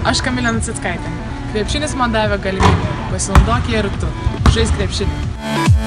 Aš Kamilė Nacickaitė. Krepšinis man davė galimybę. Pasinaudok ją ir tu. Žaisk krepšinį.